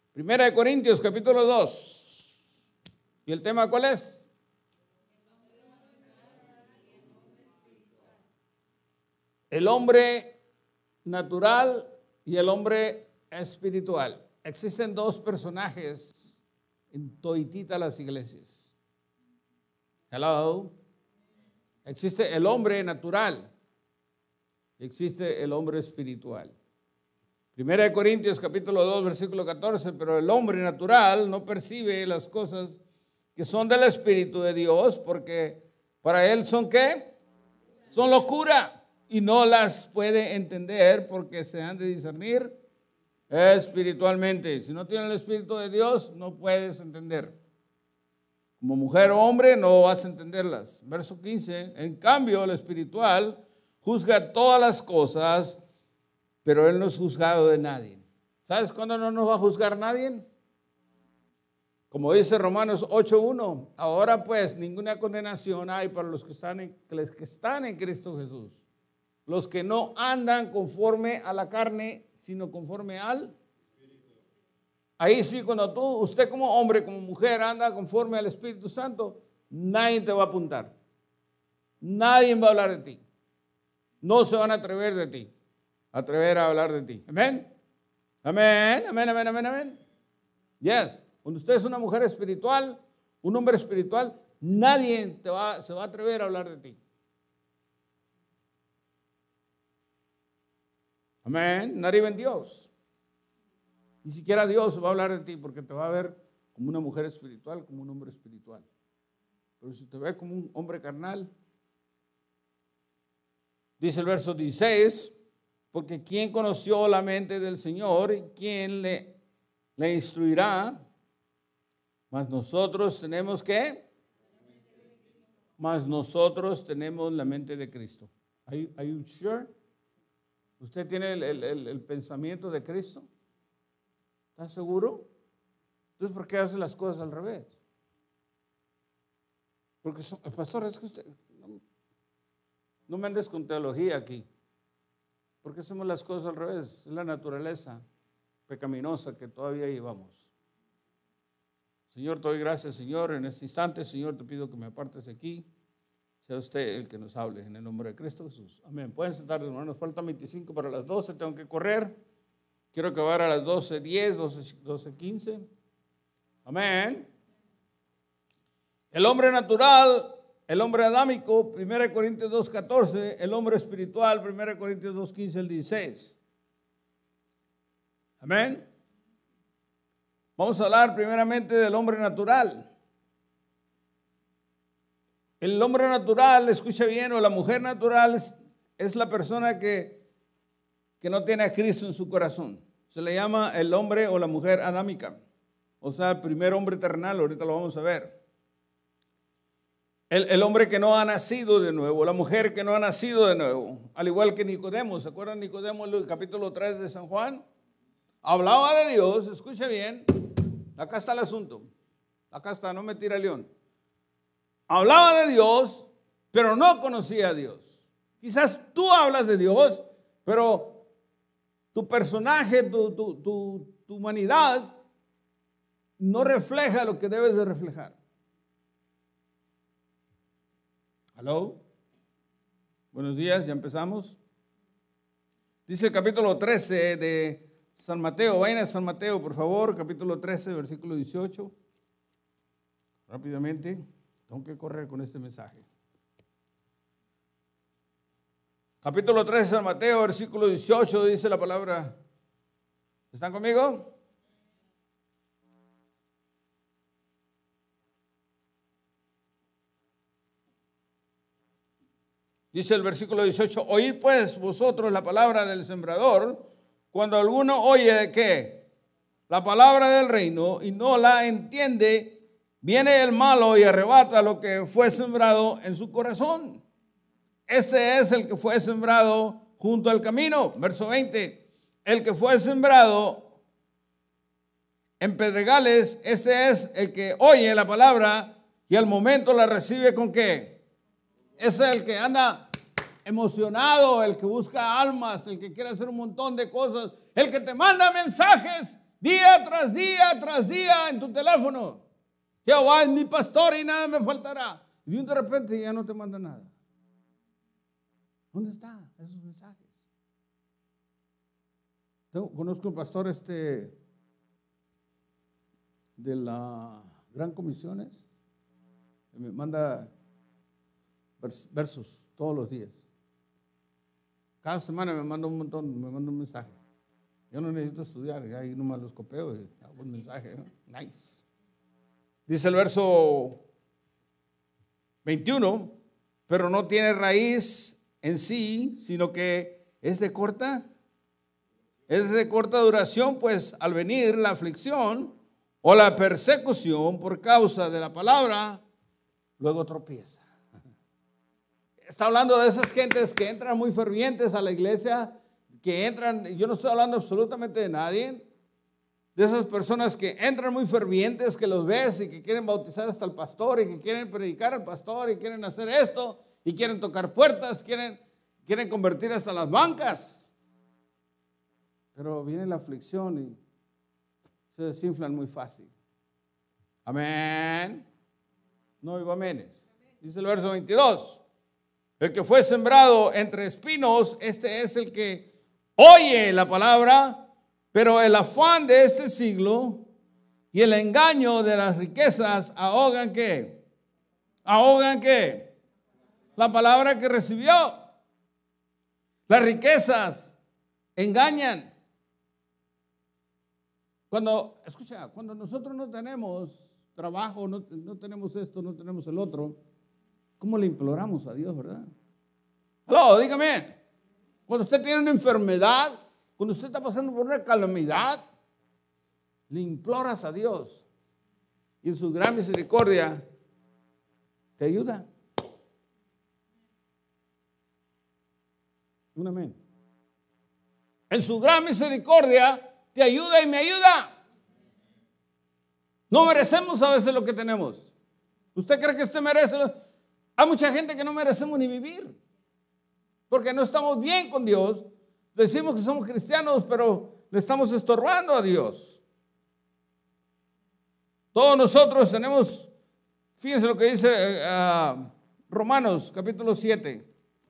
Primera de Corintios, capítulo 2. ¿Y el tema cuál es? El hombre natural y el hombre espiritual. Existen dos personajes en toitita las iglesias. Hello. Existe el hombre natural. Existe el hombre espiritual. Primera de Corintios capítulo 2 versículo 14, pero el hombre natural no percibe las cosas que son del Espíritu de Dios, porque para él son ¿qué? Son locura y no las puede entender porque se han de discernir espiritualmente. Si no tienes el Espíritu de Dios, no puedes entender. Como mujer o hombre no vas a entenderlas. Verso 15, en cambio el espiritual juzga todas las cosas, pero él no es juzgado de nadie. ¿Sabes cuándo no nos va a juzgar nadie? Como dice Romanos 8:1, ahora pues ninguna condenación hay para los que están en Cristo Jesús. Los que no andan conforme a la carne, sino conforme al Espíritu. Ahí sí, cuando usted como hombre, como mujer, anda conforme al Espíritu Santo, nadie te va a apuntar. Nadie va a hablar de ti. No se van a atrever a hablar de ti. Amén. Amén, amén, amén, amén, amén. Yes. Cuando usted es una mujer espiritual, un hombre espiritual, nadie se va a atrever a hablar de ti. Amén. Not even Dios. Ni siquiera Dios va a hablar de ti porque te va a ver como una mujer espiritual, como un hombre espiritual. Pero si te ve como un hombre carnal, dice el verso 16, porque ¿quién conoció la mente del Señor y quién le instruirá? Mas nosotros tenemos ¿qué? Mas nosotros tenemos la mente de Cristo. Are you sure? ¿Usted tiene el pensamiento de Cristo? ¿Está seguro? Entonces, ¿por qué hace las cosas al revés? Porque, pastor, es que usted no me andes con teología aquí. ¿Por qué hacemos las cosas al revés? Es la naturaleza pecaminosa que todavía llevamos. Señor, te doy gracias, Señor, en este instante. Señor, te pido que me apartes de aquí. Sea usted el que nos hable en el nombre de Cristo Jesús. Amén. Pueden sentarse, hermanos. Nos faltan 25 para las 12. Tengo que correr. Quiero acabar a las 12:10, 12:15. Amén. El hombre natural, el hombre adámico, 1 Corintios 2:14. El hombre espiritual, 1 Corintios 2:15 al 16. Amén. Vamos a hablar primeramente del hombre natural. El hombre natural, escucha bien, o la mujer natural es la persona que no tiene a Cristo en su corazón. Se le llama el hombre o la mujer adámica. O sea, el primer hombre terrenal, ahorita lo vamos a ver. El hombre que no ha nacido de nuevo, la mujer que no ha nacido de nuevo. Al igual que Nicodemo, ¿se acuerdan Nicodemo en el capítulo 3 de San Juan? Hablaba de Dios, escucha bien. Acá está el asunto. Acá está, no me tira el león. Hablaba de Dios, pero no conocía a Dios. Quizás tú hablas de Dios, pero tu personaje, tu humanidad no refleja lo que debes de reflejar. ¿Aló? Buenos días, ya empezamos. Dice el capítulo 13 de San Mateo. Vayan a San Mateo, por favor, capítulo 13, versículo 18. Rápidamente. Tengo que correr con este mensaje. Capítulo 13 de San Mateo, versículo 18, dice la palabra. ¿Están conmigo? Dice el versículo 18, oíd pues vosotros la palabra del sembrador, cuando alguno oye de qué, la palabra del reino y no la entiende, viene el malo y arrebata lo que fue sembrado en su corazón. Este es el que fue sembrado junto al camino. Verso 20. El que fue sembrado en pedregales, este es el que oye la palabra y al momento la recibe ¿con qué? Ese es el que anda emocionado, el que busca almas, el que quiere hacer un montón de cosas, el que te manda mensajes día tras día tras día en tu teléfono. Jehová es mi pastor y nada me faltará. Y de repente ya no te manda nada. ¿Dónde están esos mensajes? Conozco un pastor de la Gran Comisiones. Me manda versos todos los días. Cada semana me manda un montón, me manda un mensaje. Yo no necesito estudiar, ya ahí nomás los copio y hago un mensaje. Nice. Dice el verso 21, pero no tiene raíz en sí, sino que es de corta duración, pues al venir la aflicción o la persecución por causa de la palabra, luego tropieza. Está hablando de esas gentes que entran muy fervientes a la iglesia, que entran, yo no estoy hablando absolutamente de nadie, de esas personas que entran muy fervientes, que los ves y que quieren bautizar hasta el pastor y que quieren predicar al pastor y quieren hacer esto y quieren tocar puertas, quieren convertir hasta las bancas. Pero viene la aflicción y se desinflan muy fácil. Amén. No oigo amenes. Dice el verso 22. El que fue sembrado entre espinos, este es el que oye la palabra, pero el afán de este siglo y el engaño de las riquezas ahogan ¿qué? Ahogan ¿qué? La palabra que recibió. Las riquezas engañan. Cuando nosotros no tenemos trabajo, no tenemos esto, no tenemos el otro, ¿cómo le imploramos a Dios, verdad? Aló, dígame. Cuando usted tiene una enfermedad, cuando usted está pasando por una calamidad, le imploras a Dios. Y en su gran misericordia te ayuda. Un amén. En su gran misericordia te ayuda y me ayuda. No merecemos a veces lo que tenemos. ¿Usted cree que usted merece? Hay mucha gente que no merecemos ni vivir, porque no estamos bien con Dios. Decimos que somos cristianos, pero le estamos estorbando a Dios. Todos nosotros tenemos, fíjense lo que dice Romanos capítulo 7,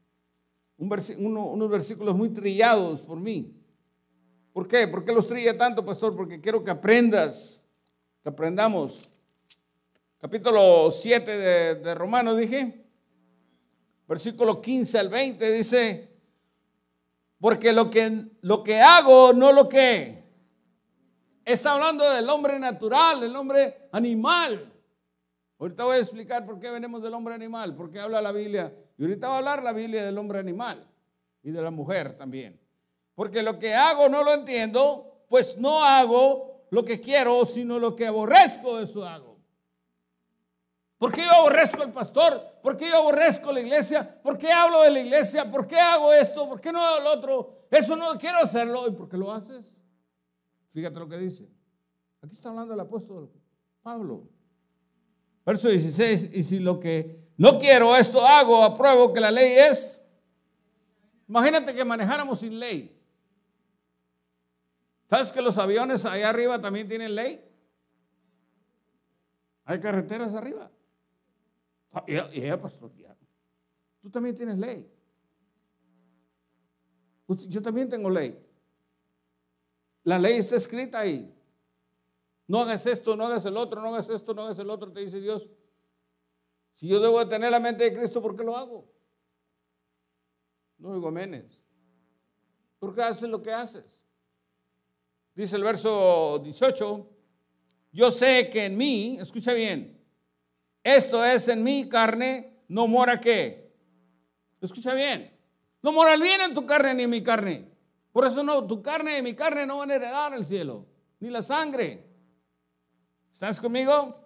unos versículos muy trillados por mí. ¿Por qué? ¿Por qué los trilla tanto, pastor? Porque quiero que aprendamos. Capítulo 7 de Romanos, dije, versículo 15 al 20, dice, porque lo que hago, no lo que. Está hablando del hombre natural, del hombre animal. Ahorita voy a explicar por qué venimos del hombre animal, por qué habla la Biblia. Y ahorita va a hablar la Biblia del hombre animal y de la mujer también. Porque lo que hago no lo entiendo, pues no hago lo que quiero, sino lo que aborrezco, eso hago. ¿Por qué yo aborrezco al pastor? ¿Por qué yo aborrezco la iglesia? ¿Por qué hablo de la iglesia? ¿Por qué hago esto? ¿Por qué no hago lo otro? Eso no quiero hacerlo. ¿Y por qué lo haces? Fíjate lo que dice. Aquí está hablando el apóstol Pablo. Verso 16. Y si lo que no quiero esto hago, apruebo que la ley es. Imagínate que manejáramos sin ley. ¿Sabes que los aviones allá arriba también tienen ley? Hay carreteras arriba. Pastor, ya. Tú también tienes ley. Yo también tengo ley. La ley está escrita ahí. No hagas esto, no hagas el otro, no hagas esto, no hagas el otro, te dice Dios. Si yo debo de tener la mente de Cristo, ¿por qué lo hago? No digo amenes. ¿Por qué haces lo que haces? Dice el verso 18, yo sé que en mí, escucha bien, esto es en mi carne, no mora ¿qué? Escucha bien, no mora el bien en tu carne ni en mi carne. Por eso no, tu carne y mi carne no van a heredar el cielo, ni la sangre. ¿Estás conmigo?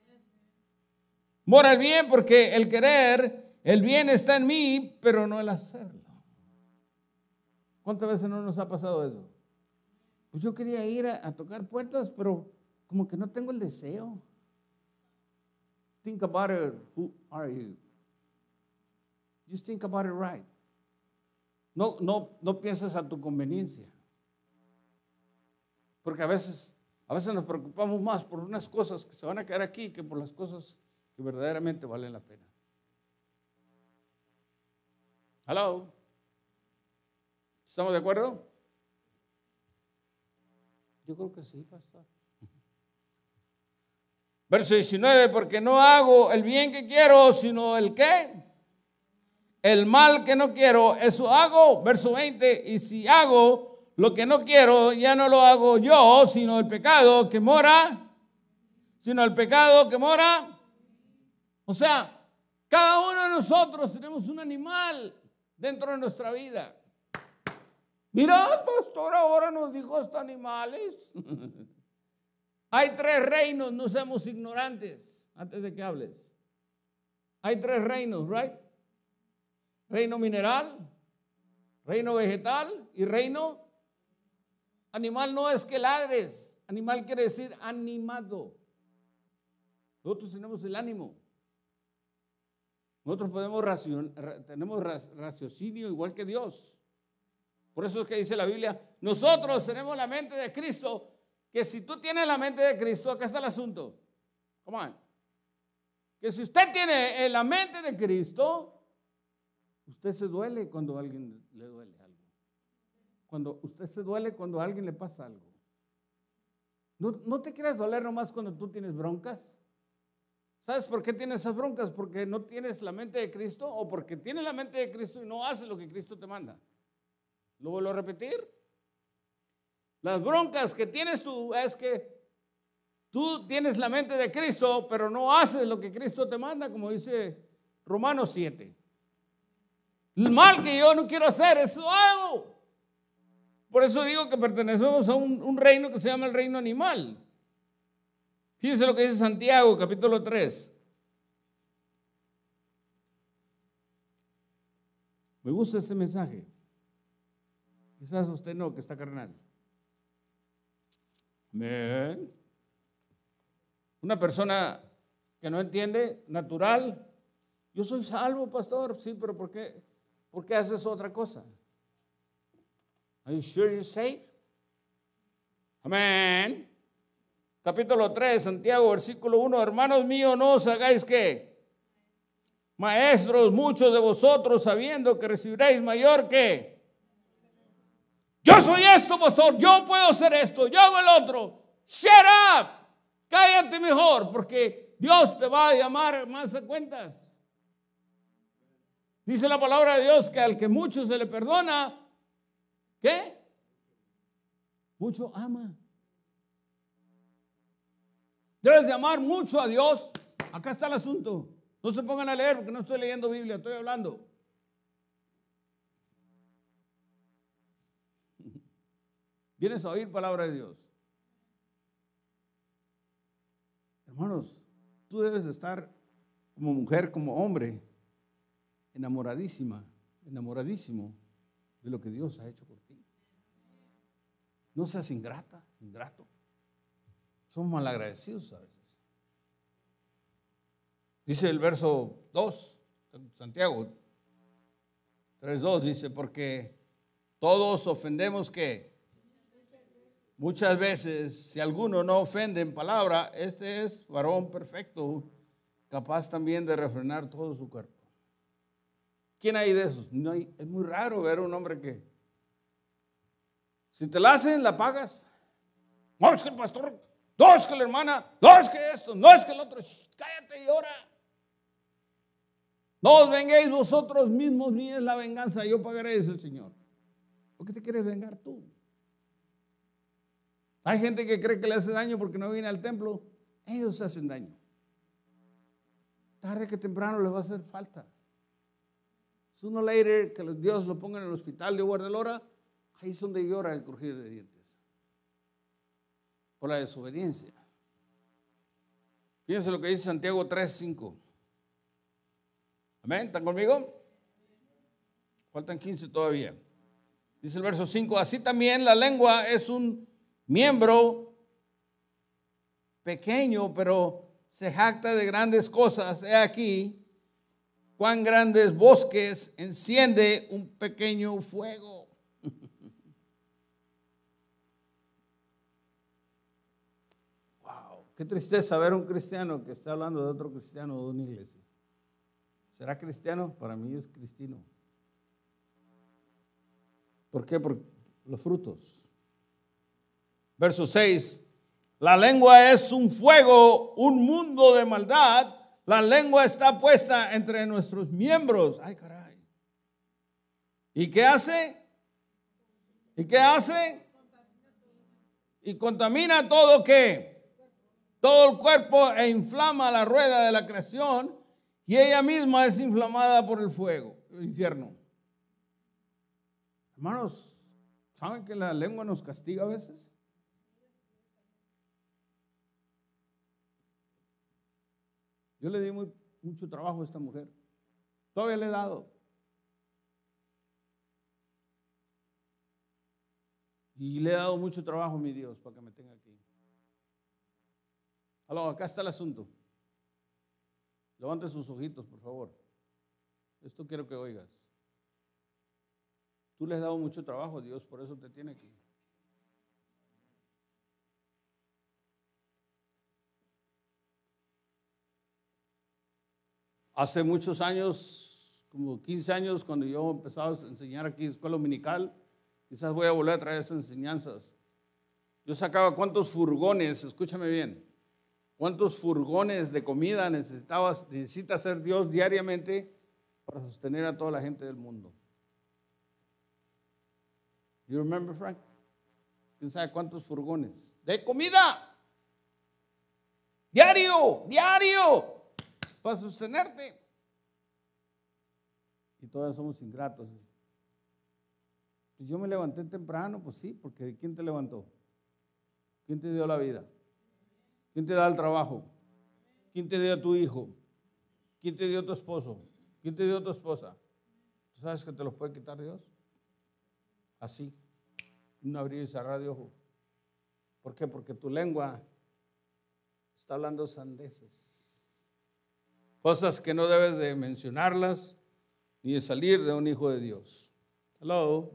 Mora el bien porque el querer, el bien está en mí, pero no el hacerlo. ¿Cuántas veces no nos ha pasado eso? Pues yo quería ir a tocar puertas, pero como que no tengo el deseo. Think about it. Who are you? Just think about it right. No piensas a tu conveniencia. Porque a veces nos preocupamos más por unas cosas que se van a quedar aquí que por las cosas que verdaderamente valen la pena. Hello. ¿Estamos de acuerdo? Yo creo que sí, pastor. Verso 19, porque no hago el bien que quiero, sino el ¿qué? El mal que no quiero, eso hago. Verso 20, y si hago lo que no quiero, ya no lo hago yo, sino el pecado que mora. O sea, cada uno de nosotros tenemos un animal dentro de nuestra vida. Mira, pastor, ahora nos dijo hasta animales. Hay 3 reinos, no seamos ignorantes antes de que hables. Hay 3 reinos, right? Reino mineral, reino vegetal y reino animal. No es que ladres, animal quiere decir animado. Nosotros tenemos el ánimo. Nosotros tenemos raciocinio igual que Dios. Por eso es que dice la Biblia, nosotros tenemos la mente de Cristo, que si tú tienes la mente de Cristo, acá está el asunto. Come on. Que si usted tiene la mente de Cristo, usted se duele cuando a alguien le duele algo. Usted se duele cuando a alguien le pasa algo. No te quieras doler nomás cuando tú tienes broncas. ¿Sabes por qué tienes esas broncas? Porque no tienes la mente de Cristo o porque tienes la mente de Cristo y no haces lo que Cristo te manda. ¿Lo vuelvo a repetir? Las broncas que tienes tú es que tú tienes la mente de Cristo, pero no haces lo que Cristo te manda, como dice Romanos 7. El mal que yo no quiero hacer, eso hago. Por eso digo que pertenecemos a un reino que se llama el reino animal. Fíjense lo que dice Santiago, capítulo 3. Me gusta este mensaje. Quizás usted no, que está carnal. Amén. Una persona que no entiende, natural. Yo soy salvo, pastor. Sí, pero ¿por qué haces otra cosa? Are you sure you're saved? Amén. Capítulo 3, Santiago, versículo 1. Hermanos míos, no os hagáis ¿qué? Maestros, muchos de vosotros, sabiendo que recibiréis mayor que yo soy esto, pastor, yo puedo hacer esto, yo hago el otro. Shut up, cállate mejor, porque Dios te va a llamar más a cuentas. Dice la palabra de Dios que al que mucho se le perdona, ¿qué? Mucho ama. Debes de amar mucho a Dios. Acá está el asunto. No se pongan a leer porque no estoy leyendo Biblia, estoy hablando. Vienes a oír palabra de Dios. Hermanos, tú debes de estar como mujer, como hombre, enamoradísimo de lo que Dios ha hecho por ti. No seas ingrato. Somos malagradecidos a veces. Dice el verso 2, Santiago 3:2, dice, porque todos ofendemos ¿qué? Muchas veces, si alguno no ofende en palabra, este es varón perfecto, capaz también de refrenar todo su cuerpo. ¿Quién hay de esos? No hay, es muy raro ver a un hombre que, si te la hacen, la pagas. No, es que el pastor, no, es que la hermana, no, es que esto, no, es que el otro, cállate y ora. No os venguéis vosotros mismos, ni es la venganza, yo pagaré, dice el Señor. ¿Por qué te quieres vengar tú? Hay gente que cree que le hace daño porque no viene al templo. Ellos se hacen daño. Tarde que temprano les va a hacer falta. Sooner or later, que Dios lo ponga en el hospital de Guardalora, ahí es donde llora el crujir de dientes. Por la desobediencia. Fíjense lo que dice Santiago 3:5. Amén, ¿están conmigo? Faltan 15 todavía. Dice el verso 5, así también la lengua es un miembro pequeño, pero se jacta de grandes cosas. He aquí, cuán grandes bosques enciende un pequeño fuego. Qué tristeza ver a un cristiano que está hablando de otro cristiano de una iglesia. ¿Será cristiano? Para mí es cristino. ¿Por qué? Por los frutos. Verso 6. La lengua es un fuego, un mundo de maldad. La lengua está puesta entre nuestros miembros. Ay, caray. ¿Y qué hace? ¿Y qué hace? Y contamina todo, ¿qué? Todo el cuerpo e inflama la rueda de la creación y ella misma es inflamada por el fuego, el infierno. Hermanos, ¿saben que la lengua nos castiga a veces? Yo le di mucho trabajo a esta mujer. Todavía le he dado. Y le he dado mucho trabajo a mi Dios para que me tenga aquí. Aló, acá está el asunto. Levante sus ojitos, por favor. Esto quiero que oigas. Tú le has dado mucho trabajo a Dios, por eso te tiene aquí. Hace muchos años, como 15 años, cuando yo empezaba a enseñar aquí en escuela dominical, quizás voy a volver a traer esas enseñanzas. Yo sacaba cuántos furgones, escúchame bien, cuántos furgones de comida necesita hacer Dios diariamente para sostener a toda la gente del mundo. You remember, Frank? ¿Quién sabe cuántos furgones de comida? Diario, para sostenerte. Y todos somos ingratos. Pues yo me levanté temprano, pues sí, porque ¿quién te levantó? ¿Quién te dio la vida? ¿Quién te da el trabajo? ¿Quién te dio a tu hijo? ¿Quién te dio a tu esposo? ¿Quién te dio a tu esposa? ¿Tú sabes que te los puede quitar Dios? Así, un abrir y cerrar de ojo. ¿Por qué? Porque tu lengua está hablando sandeces. Cosas que no debes de mencionarlas ni de salir de un hijo de Dios. Hello.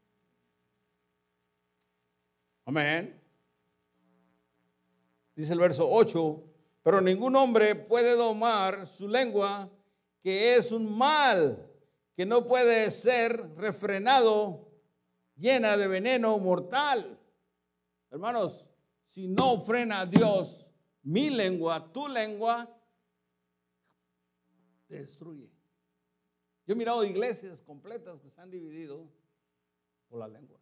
Amén. Dice el verso 8, pero ningún hombre puede domar su lengua, que es un mal que no puede ser refrenado, llena de veneno mortal. Hermanos, si no frena a Dios mi lengua, tu lengua, te destruye. Yo he mirado iglesias completas que se han dividido por la lengua.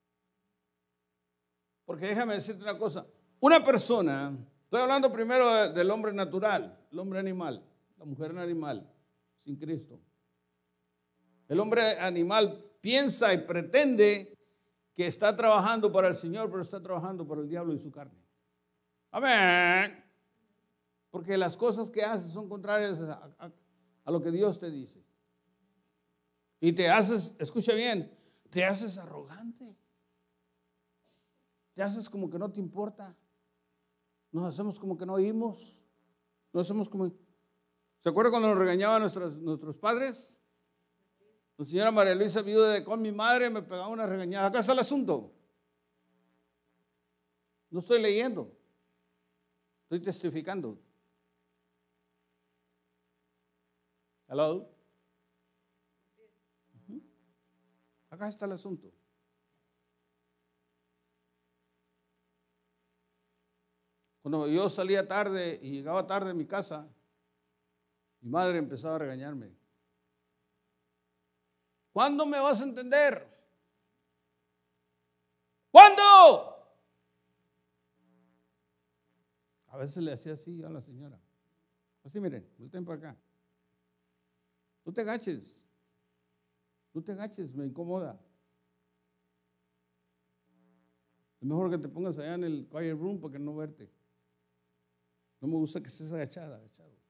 Porque déjame decirte una cosa, una persona, estoy hablando primero del hombre natural, el hombre animal, la mujer animal, sin Cristo. El hombre animal piensa y pretende que está trabajando para el Señor, pero está trabajando para el diablo y su carne. Amén. Porque las cosas que hace son contrarias a lo que Dios te dice. Y te haces, escucha bien, te haces arrogante. Te haces como que no te importa. Nos hacemos como que no oímos. Nos hacemos como... ¿Se acuerda cuando nos regañaban nuestros padres? La señora María Luisa, viuda de con mi madre, me pegaba una regañada. Acá está el asunto. No estoy leyendo. Estoy testificando. Hello. Acá está el asunto. Cuando yo salía tarde y llegaba tarde a mi casa, mi madre empezaba a regañarme. ¿Cuándo me vas a entender? ¿Cuándo? A veces le hacía así a la señora. Así, miren, volteen para acá. No te agaches. No te agaches, me incomoda. Es mejor que te pongas allá en el quiet room para que no verte. No me gusta que estés agachado.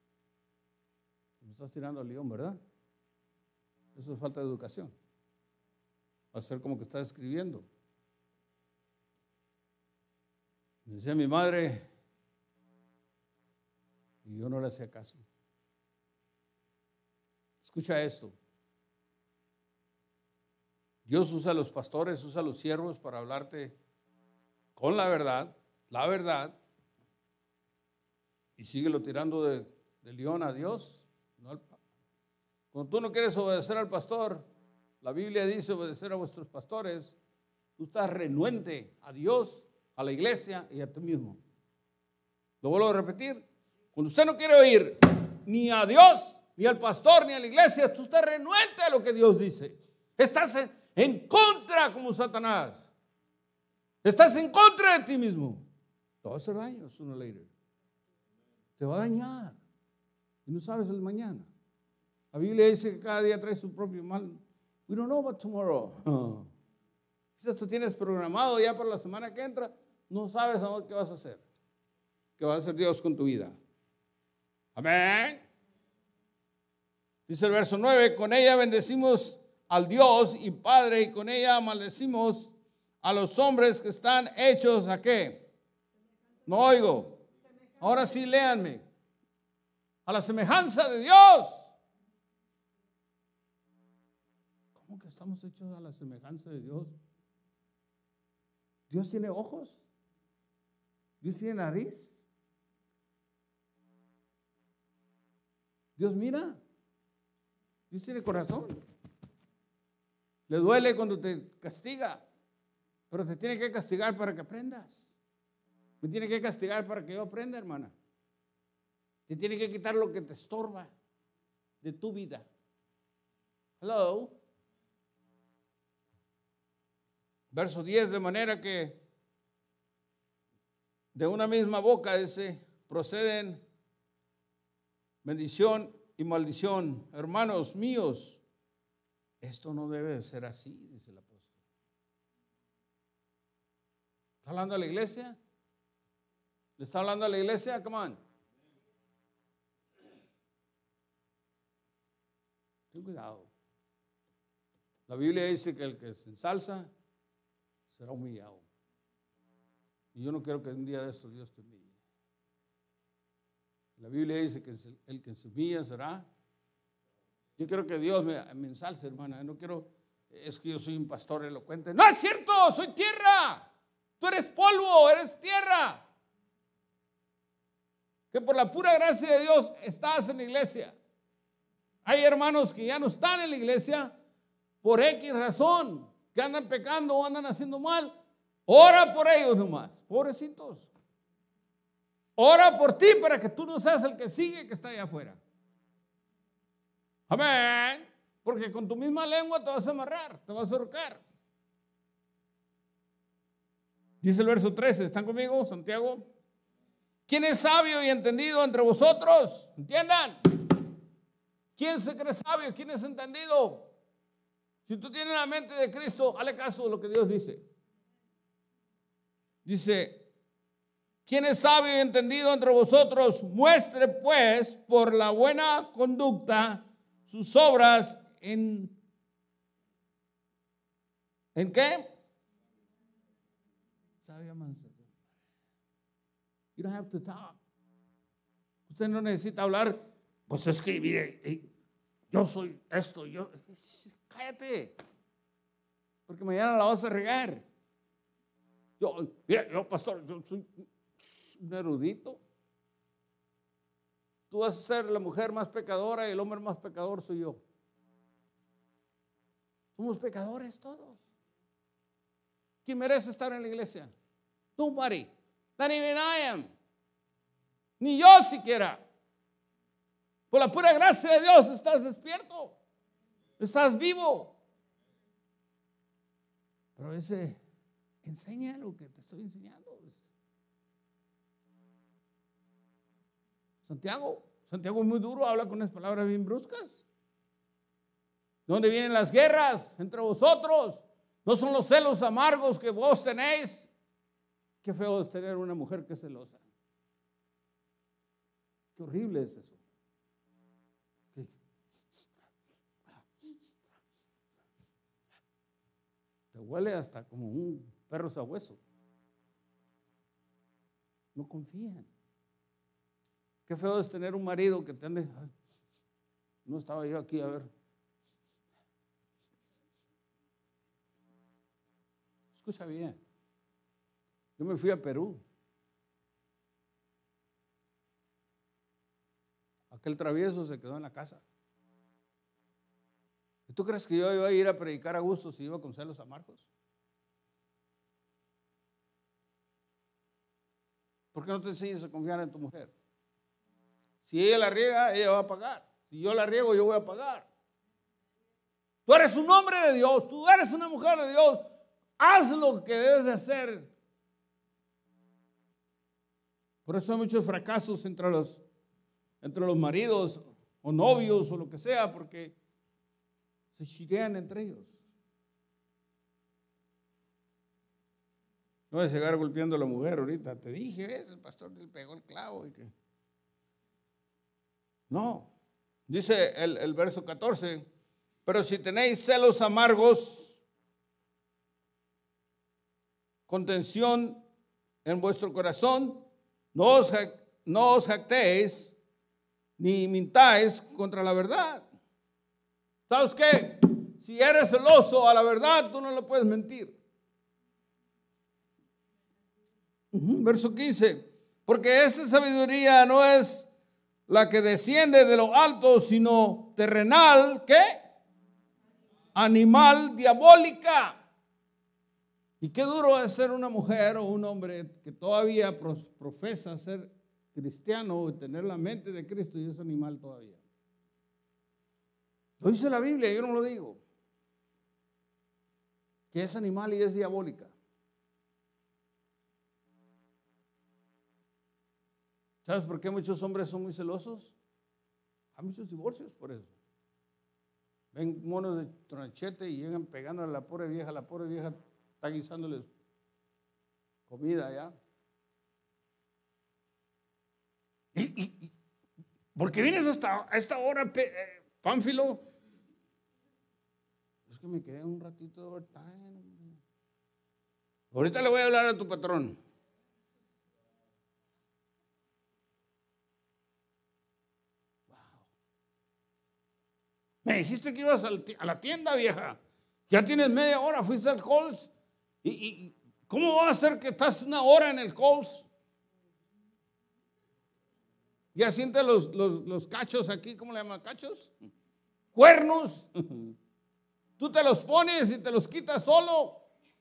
Me estás tirando al león, ¿verdad? Eso es falta de educación. Hacer como que estás escribiendo. Me decía mi madre y yo no le hacía caso. Escucha esto. Dios usa a los pastores, usa a los siervos para hablarte con la verdad, y síguelo tirando de león a Dios. No, cuando tú no quieres obedecer al pastor, la Biblia dice obedecer a vuestros pastores, tú estás renuente a Dios, a la iglesia y a ti mismo. Lo vuelvo a repetir. Cuando usted no quiere oír ni a Dios, ni al pastor, ni a la iglesia, tú estás renuente a lo que Dios dice. Estás en contra como Satanás. Estás en contra de ti mismo. Te va a hacer daño sooner or later. Te va a dañar. Y no sabes el mañana. La Biblia dice que cada día trae su propio mal. We don't know about tomorrow. Quizás tú tienes programado ya para la semana que entra, no sabes qué vas a hacer. ¿Qué va a hacer Dios con tu vida? Amén. Dice el verso 9, con ella bendecimos al Dios y Padre, y con ella maldecimos a los hombres que están hechos ¿a qué? No oigo. Ahora sí, léanme. A la semejanza de Dios. ¿Cómo que estamos hechos a la semejanza de Dios? ¿Dios tiene ojos? ¿Dios tiene nariz? ¿Dios mira? ¿Dios tiene corazón? Le duele cuando te castiga, pero te tiene que castigar para que aprendas. Me tiene que castigar para que yo aprenda, hermana. Te tiene que quitar lo que te estorba de tu vida. Hello. Verso 10, de manera que de una misma boca proceden bendición y maldición. Hermanos míos, esto no debe de ser así, dice el apóstol. ¿Está hablando a la iglesia? ¿Le está hablando a la iglesia? Come on. Ten cuidado. La Biblia dice que el que se ensalza será humillado. Y yo no quiero que un día de estos Dios te humille. La Biblia dice que el que se humilla será. Yo quiero que Dios me ensalce, hermana. No quiero, es que yo soy un pastor elocuente. No es cierto, soy tierra. Tú eres polvo, eres tierra. Que por la pura gracia de Dios estás en la iglesia. Hay hermanos que ya no están en la iglesia por X razón, que andan pecando o andan haciendo mal. Ora por ellos nomás, pobrecitos. Ora por ti para que tú no seas el que sigue que está allá afuera. Amén. Porque con tu misma lengua te vas a amarrar, te vas a ahorcar. Dice el verso 13, ¿están conmigo, Santiago? ¿Quién es sabio y entendido entre vosotros? ¿Entiendan? ¿Quién se cree sabio? ¿Quién es entendido? Si tú tienes la mente de Cristo, hazle caso de lo que Dios dice. Dice, ¿quién es sabio y entendido entre vosotros? Muestre pues por la buena conducta sus obras ¿en qué? Sabia mansedumbre. You don't have to talk. Usted no necesita hablar. Pues es que, mire, yo soy esto, cállate. Porque mañana la vas a regar. Yo, pastor, yo soy un erudito. Tú vas a ser la mujer más pecadora y el hombre más pecador soy yo. Somos pecadores todos. ¿Quién merece estar en la iglesia? Nobody. Not even I am. Ni yo siquiera. Por la pura gracia de Dios estás despierto. Estás vivo. Pero enseña lo que te estoy enseñando. Santiago es muy duro, habla con unas palabras bien bruscas. ¿De dónde vienen las guerras entre vosotros? ¿No son los celos amargos que vos tenéis? Qué feo es tener una mujer que es celosa. Qué horrible es eso. Te huele hasta como un perro sabueso. No confían. Qué feo es tener un marido que te ande. No estaba yo aquí, a ver. Escucha bien. Yo me fui a Perú. Aquel travieso se quedó en la casa. ¿Y tú crees que yo iba a ir a predicar a gusto si iba con celos amargos? ¿Por qué no te enseñas a confiar en tu mujer? Si ella la riega, ella va a pagar. Si yo la riego, yo voy a pagar. Tú eres un hombre de Dios, tú eres una mujer de Dios. Haz lo que debes de hacer. Por eso hay muchos fracasos entre los maridos o novios o lo que sea, porque se chirean entre ellos. No vas a llegar golpeando a la mujer ahorita. Te dije, ¿ves? El pastor le pegó el clavo. Y que... No. Dice el verso 14, pero si tenéis celos amargos, contención en vuestro corazón, no os jactéis ni mintáis contra la verdad. ¿Sabes qué? Si eres celoso a la verdad, tú no le puedes mentir. Verso 15, porque esa sabiduría no es la que desciende de lo alto, sino terrenal, ¿qué? Animal, diabólica. Y qué duro es ser una mujer o un hombre que todavía profesa ser cristiano y tener la mente de Cristo y es animal todavía. Lo dice la Biblia, yo no lo digo. Que es animal y es diabólica. ¿Sabes por qué muchos hombres son muy celosos? Hay muchos divorcios por eso. Ven monos de tranchete y llegan pegando a la pobre vieja está guisándoles comida ya. ¿Y por qué vienes a esta hora, Pánfilo? Es que me quedé un ratito de overtime. Ahorita le voy a hablar a tu patrón. Me dijiste que ibas a la tienda, vieja. Ya tienes media hora, fuiste al Kohl's. ¿Y cómo va a ser que estás una hora en el Kohl's? Ya siente los cachos aquí, ¿cómo le llaman? ¿Cachos? Cuernos. Tú te los pones y te los quitas solo.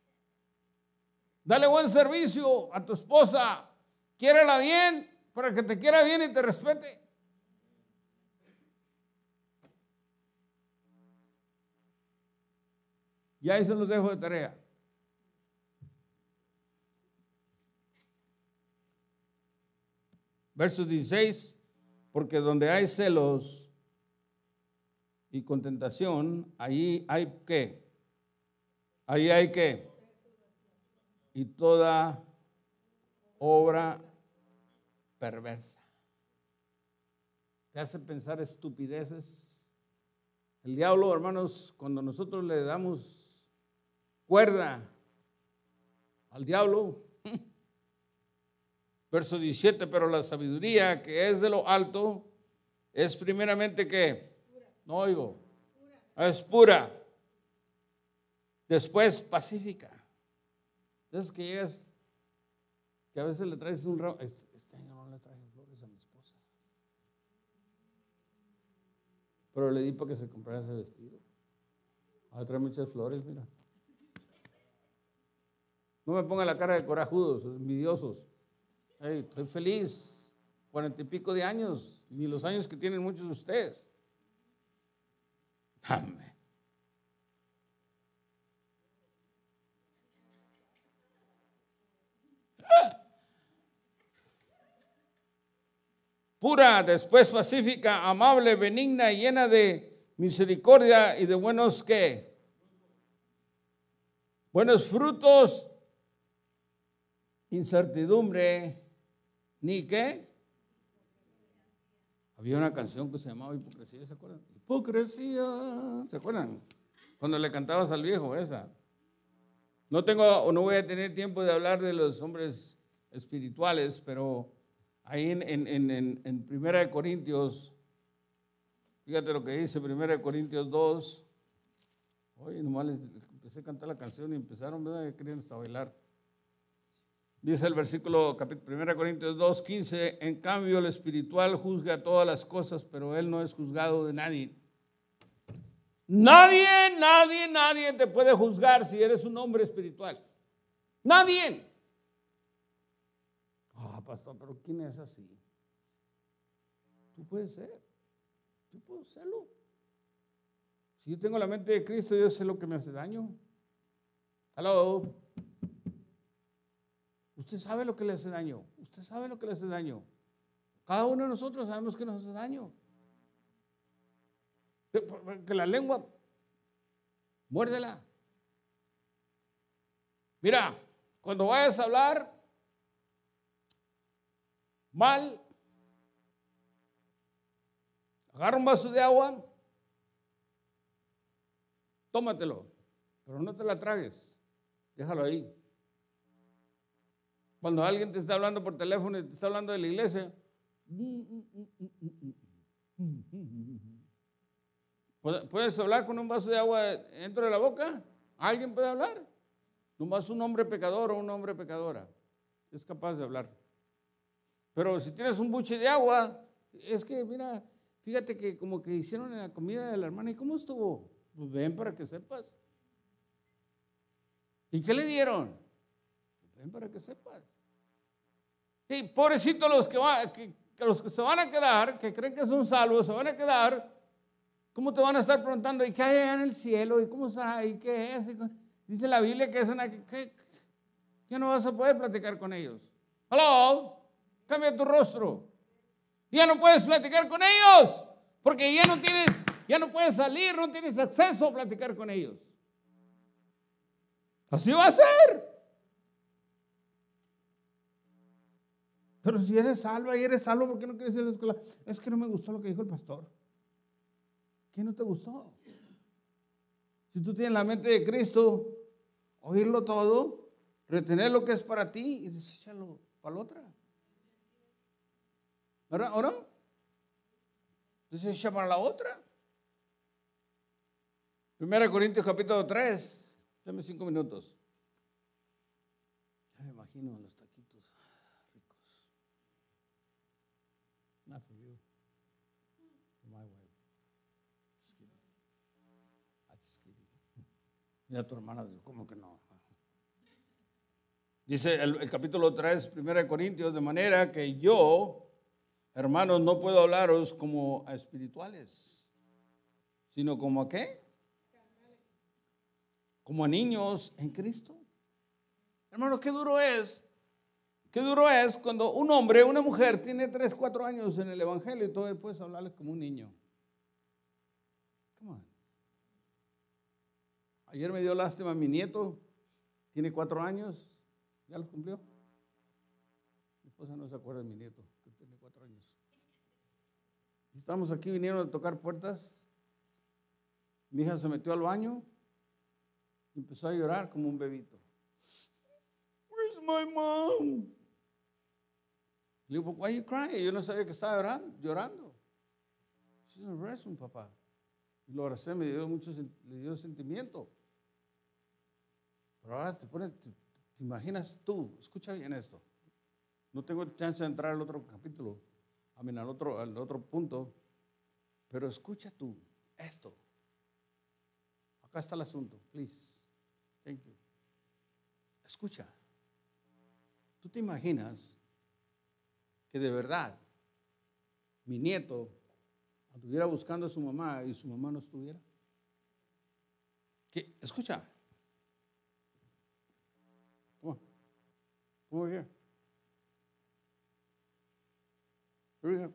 Dale buen servicio a tu esposa. Quiérela bien para que te quiera bien y te respete. Ya ahí se los dejo de tarea. Verso 16, porque donde hay celos y contentación, ahí hay ¿qué? Ahí hay ¿qué? Y toda obra perversa. Te hace pensar estupideces. El diablo, hermanos, cuando nosotros le damos cuerda al diablo, verso 17, pero la sabiduría que es de lo alto es primeramente ¿qué? No oigo. Es pura. Después pacífica. Entonces que llegas, que a veces le traes un ramo. Este año no le traje flores a mi esposa, pero le di para que se comprara ese vestido. Ahora trae muchas flores, mira. No me ponga la cara de corajudos, envidiosos. Hey, estoy feliz, 40 y pico de años, ni los años que tienen muchos de ustedes. Amén. Pura, después pacífica, amable, benigna, llena de misericordia y de buenos ¿qué? Buenos frutos, incertidumbre, ni qué. Había una canción que se llamaba Hipocresía, ¿se acuerdan? Hipocresía, ¿se acuerdan? Cuando le cantabas al viejo esa. No voy a tener tiempo de hablar de los hombres espirituales, pero ahí en 1 Corintios, fíjate lo que dice 1 Corintios 2. Oye, nomás empecé a cantar la canción y empezaron, ¿verdad? Querían hasta bailar. Dice el versículo 1 Corintios 2, 15, en cambio el espiritual juzga todas las cosas, pero él no es juzgado de nadie. Nadie te puede juzgar si eres un hombre espiritual. Nadie. Pastor, pero ¿quién es así? Tú puedes ser. Yo puedo serlo. Si yo tengo la mente de Cristo, yo sé lo que me hace daño. Hello. Usted sabe lo que le hace daño. Usted sabe lo que le hace daño. Cada uno de nosotros sabemos que nos hace daño. Que la lengua, muérdela. Mira, cuando vayas a hablar mal, agarra un vaso de agua, tómatelo, pero no te la tragues, déjalo ahí. Cuando alguien te está hablando por teléfono y te está hablando de la iglesia, ¿puedes hablar con un vaso de agua dentro de la boca? ¿Alguien puede hablar? Nomás un hombre pecador o una hombre pecadora es capaz de hablar. Pero si tienes un buche de agua, es que mira, fíjate que como que hicieron en la comida de la hermana, ¿y cómo estuvo? Pues ven para que sepas. ¿Y qué le dieron? Pues ven para que sepas. Y pobrecitos los que se van a quedar, que creen que son salvos, se van a quedar, ¿cómo te van a estar preguntando? ¿Y qué hay allá en el cielo? ¿Y cómo está? ¿Y qué es? Dice la Biblia que ya no vas a poder platicar con ellos. Hello, cambia tu rostro. Ya no puedes platicar con ellos, porque ya no puedes salir, no tienes acceso a platicar con ellos. Así va a ser. Pero si eres salvo y eres salvo, ¿por qué no quieres ir a la escuela? Es que no me gustó lo que dijo el pastor. ¿Qué no te gustó? Si tú tienes la mente de Cristo, oírlo todo, retener lo que es para ti y desecharlo para la otra. ¿Verdad? ¿O no? Desecha para la otra. 1 Corintios capítulo 3. Dame 5 minutos. Ya me imagino los taquitos ricos. Not for you. For my wife. Just kidding. Just kidding. Mira a tu hermana, ¿cómo que no? Dice el capítulo 3, 1 Corintios, de manera que yo, hermanos, no puedo hablaros como a espirituales, sino como a ¿qué? Como a niños en Cristo. Hermano, qué duro es cuando un hombre, una mujer tiene 3, 4 años en el evangelio y todavía puedes hablarles como un niño. Come on. Ayer me dio lástima mi nieto, tiene 4 años, ya los cumplió. Mi esposa no se acuerda de mi nieto, que tiene 4 años. Y estamos aquí, vinieron a tocar puertas. Mi hija se metió al baño y empezó a llorar como un bebito. Where's my mom? Le digo, why are you crying? Yo no sabía que estaba llorando. She's in the restroom, papá. Y lo abracé, le dio sentimiento. Pero ahora te imaginas tú, escucha bien esto. No tengo chance de entrar al otro capítulo, al otro punto, pero escucha tú esto. Acá está el asunto, please. Thank you. Escucha. ¿Tú te imaginas que de verdad mi nieto estuviera buscando a su mamá y su mamá no estuviera? Escucha. Come over here. Here we go.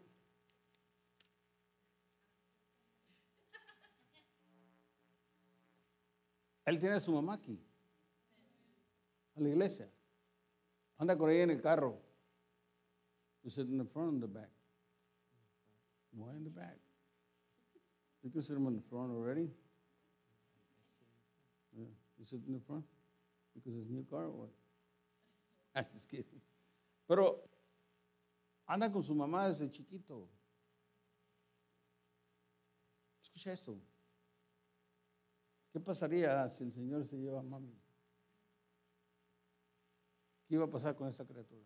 Él tiene a su mamá aquí, a la iglesia. Anda con ella en el carro. You sit in the front or in the back? Why in the back? You can sit him in the front already. Yeah. You sit in the front because it's a new car or what? I'm just kidding. Pero anda con su mamá desde chiquito. Escucha esto. ¿Qué pasaría si el Señor se lleva a mami? ¿Qué iba a pasar con esa criatura?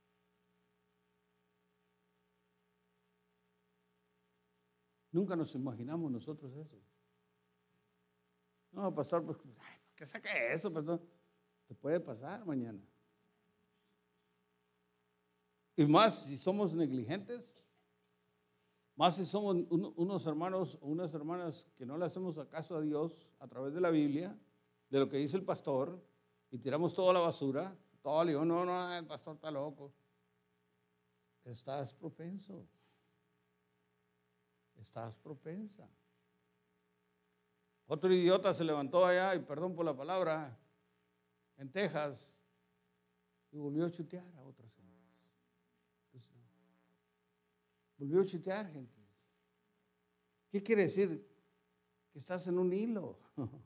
Nunca nos imaginamos nosotros eso. No, pastor, pues, ay, ¿qué saca eso, pastor? Te puede pasar mañana. Y más si somos negligentes, más si somos unos hermanos o unas hermanas que no le hacemos caso a Dios a través de la Biblia, de lo que dice el pastor, y tiramos toda la basura, todo le digo, no, el pastor está loco. Estás propenso. Estás propensa. Otro idiota se levantó allá, y perdón por la palabra, en Texas, y volvió a chutear a otras gentes. Volvió a chutear gentes. ¿Qué quiere decir? Que estás en un hilo.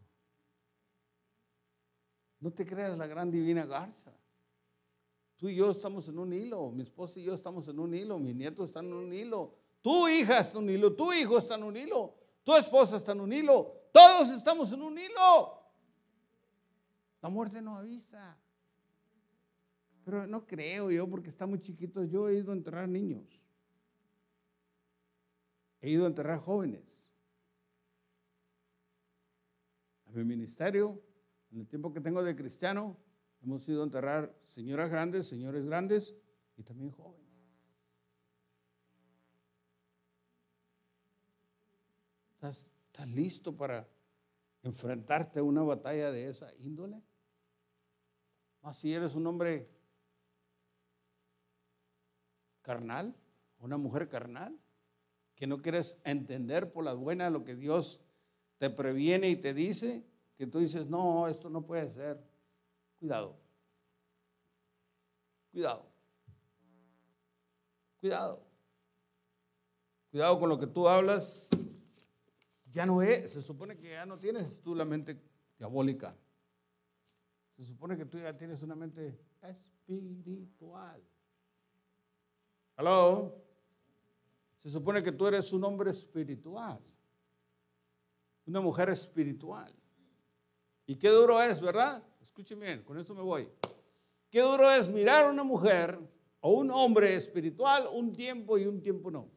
No te creas la gran divina garza. Tú y yo estamos en un hilo, mi esposa y yo estamos en un hilo, mis nietos están en un hilo, tu hija está en un hilo, tu hijo está en un hilo, tu esposa está en un hilo, todos estamos en un hilo. La muerte no avisa. Pero no creo yo, porque están muy chiquitos. Yo he ido a enterrar niños, he ido a enterrar jóvenes. A mi ministerio, en el tiempo que tengo de cristiano, hemos ido a enterrar señoras grandes, señores grandes y también jóvenes. ¿Estás listo para enfrentarte a una batalla de esa índole? Más si eres un hombre carnal, una mujer carnal, que no quieres entender por la buena lo que Dios te previene y te dice, que tú dices, no, esto no puede ser. Cuidado. Cuidado. Cuidado. Cuidado con lo que tú hablas. Ya no es, se supone que ya no tienes tú la mente diabólica. Se supone que tú ya tienes una mente espiritual. ¿Aló? Se supone que tú eres un hombre espiritual. Una mujer espiritual. Y qué duro es, ¿verdad? Escuchen bien, con esto me voy. Qué duro es mirar a una mujer o un hombre espiritual un tiempo y un tiempo no.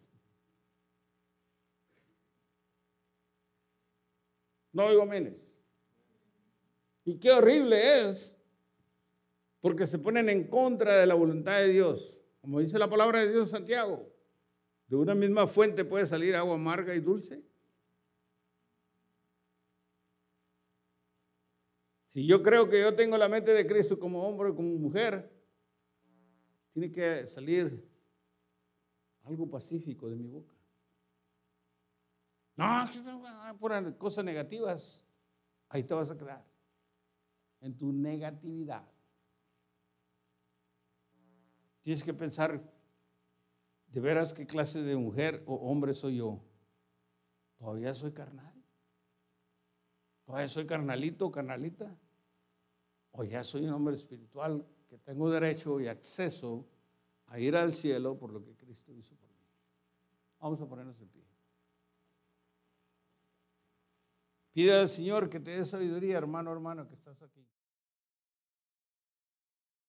No oigo amenes. Y qué horrible es, porque se ponen en contra de la voluntad de Dios. Como dice la palabra de Dios en Santiago, de una misma fuente puede salir agua amarga y dulce. Si yo creo que yo tengo la mente de Cristo como hombre o como mujer, tiene que salir algo pacífico de mi boca. No, por cosas negativas, ahí te vas a quedar, en tu negatividad. Tienes que pensar, ¿de veras qué clase de mujer o hombre soy yo? ¿Todavía soy carnal? ¿Todavía soy carnalito o carnalita? ¿O ya soy un hombre espiritual que tengo derecho y acceso a ir al cielo por lo que Cristo hizo por mí? Vamos a ponernos en pie. Pide al Señor que te dé sabiduría, hermano, hermana, que estás aquí.